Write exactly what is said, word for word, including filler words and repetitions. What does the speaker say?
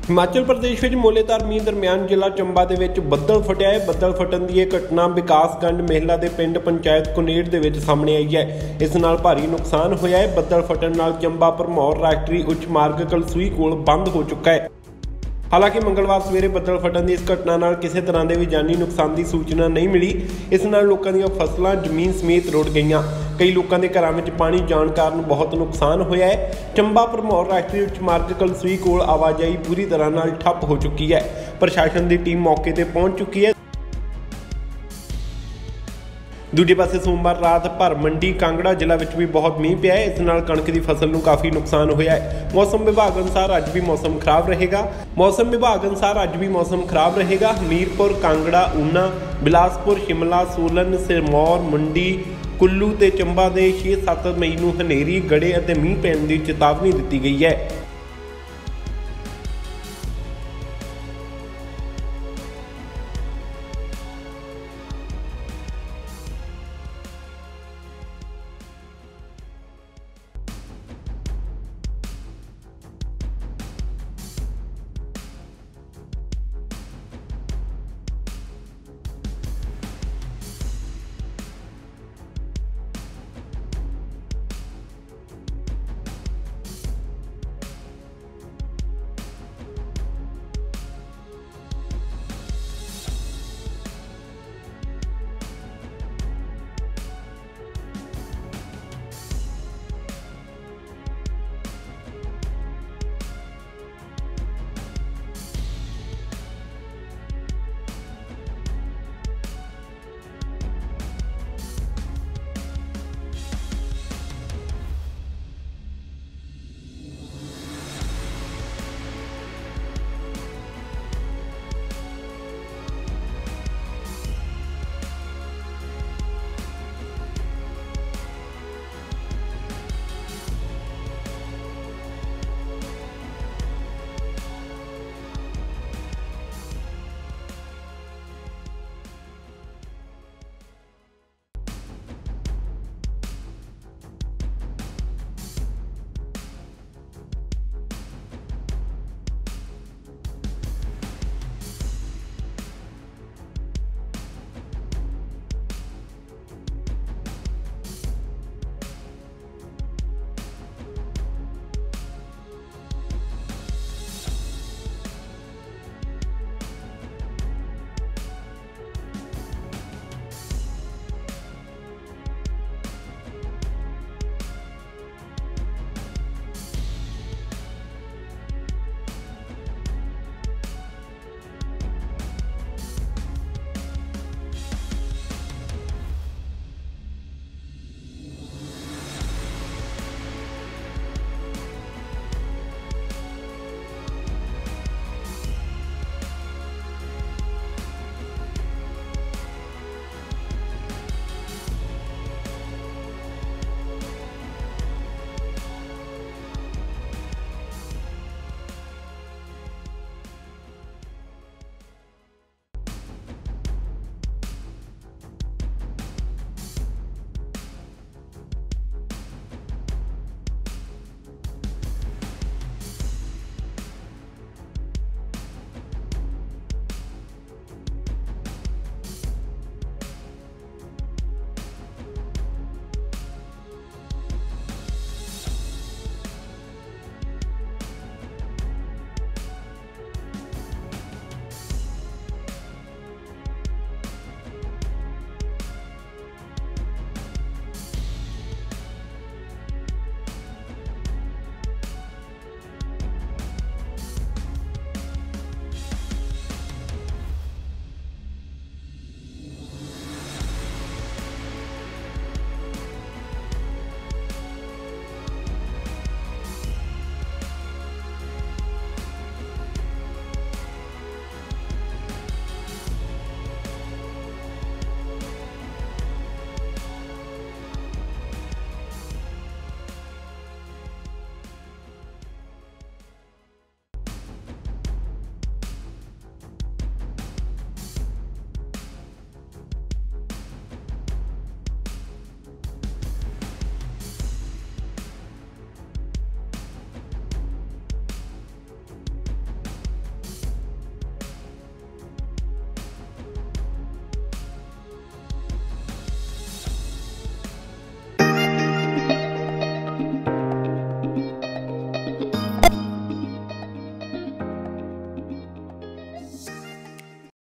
हिमाचल प्रदेश में मूलेधार मींह दरमियान जिला चंबा दे विच ਬੱਦਲ फटिया है। ਬੱਦਲ फटन की यह घटना विकासगंज मेहला के पिंड पंचायत कुनेड़ दे विच सामने आई है। इस नाल भारी नुकसान होया है। ਬੱਦਲ फटन नाल चंबा भरमौर राष्ट्रीय उच्च मार्ग कलसूई कोल बंद हो चुका है। हालांकि मंगलवार सवेरे ਬੱਦਲ फटन की इस घटना नाल किसी तरह के भी जानी नुकसान की सूचना नहीं मिली। इस नाल लोगों दी फसलां जमीन समेत रुड़ गईयां। कई लोगों के घरों में पानी जाने कारण बहुत नुकसान होया है। चंबा भरमौर राष्ट्रीय उच्च मार्ग कलसूई कोल आवाजाही पूरी तरह नाल ठप हो चुकी है। प्रशासन की टीम मौके पर पहुंच चुकी है। दूजे पासे सोमवार रात भर मंडी कांगड़ा जिला विच भी बहुत मींह पिया है। इस नाल कणक की फसल नूं काफ़ी नुकसान होया है। मौसम विभाग अनुसार अज भी मौसम खराब रहेगा। मौसम विभाग अनुसार अज भी मौसम खराब रहेगा। हमीरपुर, कांगड़ा, ऊना, बिलासपुर, शिमला, सोलन, सिरमौर, मंडी, कुल्लू ते चंबा दे छे सत्त मई नूं हनेरी, गड़े और मींह पैण की चेतावनी दी गई है।